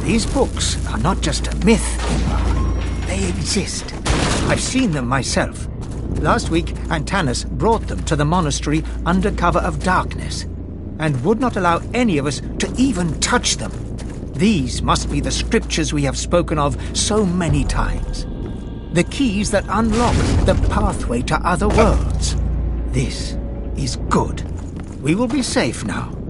These books are not just a myth. They exist. I've seen them myself. Last week, Antanas brought them to the monastery under cover of darkness, and would not allow any of us to even touch them. These must be the scriptures we have spoken of so many times. The keys that unlock the pathway to other worlds. This is good. We will be safe now.